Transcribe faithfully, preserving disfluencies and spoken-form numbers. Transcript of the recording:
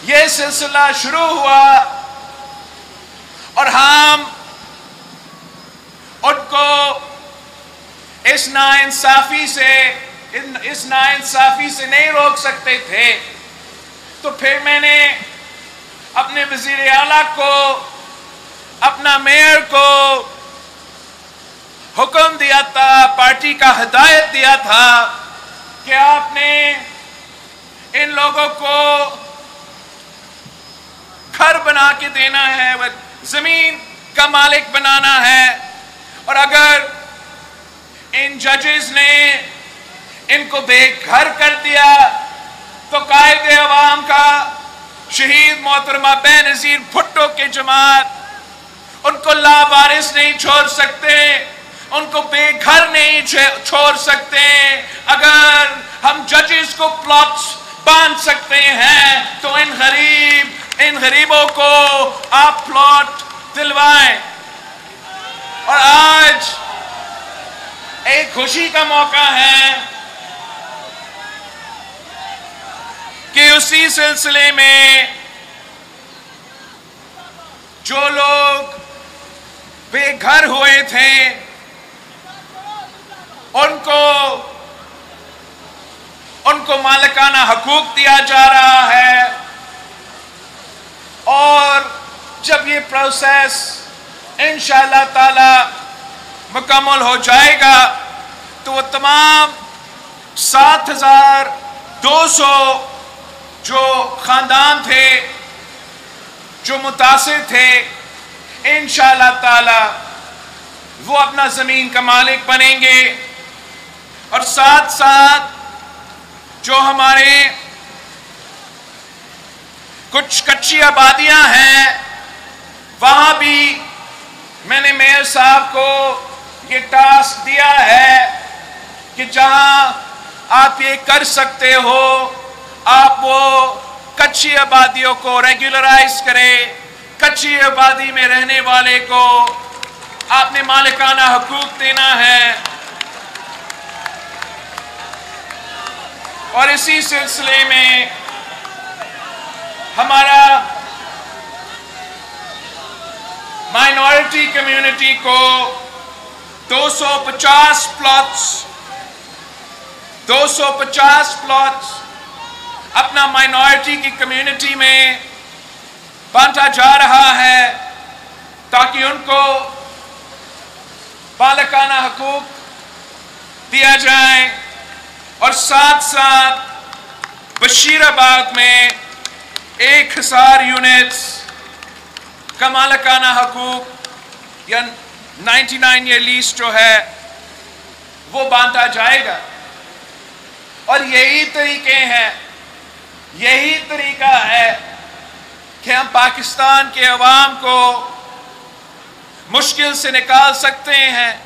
ये सिलसिला शुरू हुआ और हम उनको इस नाइंसाफी से इस नाइंसाफी से नहीं रोक सकते थे। तो फिर मैंने अपने वजीर आला को, अपना मेयर को हुक्म दिया था, पार्टी का हिदायत दिया था कि आपने इन लोगों को घर बना के देना है, वह जमीन का मालिक बनाना है। और अगर इन जजेस ने इनको बेघर कर दिया तो कायदे अवाम का शहीद मोहतरमा बेनज़ीर भुट्टो के जमात उनको लावारिस नहीं छोड़ सकते, उनको बेघर नहीं छोड़ सकते। अगर हम जजेस को प्लॉट्स बांध सकते हैं तो इन गरीब इन गरीबों को आप प्लॉट दिलवाएं। और आज एक खुशी का मौका है कि उसी सिलसिले में जो लोग बेघर हुए थे उनको उनको मालिकाना हकूक दिया जा रहा है। और जब ये प्रोसेस इंशाअल्लाह ताला मुकम्मल हो जाएगा तो वो तमाम सात हजार दो सौ जो खानदान थे, जो मुतासिर थे, इंशाअल्लाह ताला वो अपना जमीन का मालिक बनेंगे। और साथ साथ जो हमारे कुछ कच्ची आबादियां हैं वहां भी मैंने मेयर साहब को ये टास्क दिया है कि जहां आप ये कर सकते हो आप वो कच्ची आबादियों को रेगुलराइज करें। कच्ची आबादी में रहने वाले को आपने मालिकाना हकूक देना है। और इसी सिलसिले में हमारा माइनॉरिटी कम्युनिटी को दो सौ पचास प्लॉट्स दो सौ पचास प्लॉट्स अपना माइनॉरिटी की कम्युनिटी में बांटा जा रहा है ताकि उनको मालिकाना हकूक दिया जाए। और साथ साथ बशीराबाद में एक हजार यूनिट्स का मालिकाना हकूक या निन्यानवे ईयर लीज जो है वो बांटा जाएगा। और यही तरीके हैं, यही तरीका है कि हम पाकिस्तान के अवाम को मुश्किल से निकाल सकते हैं।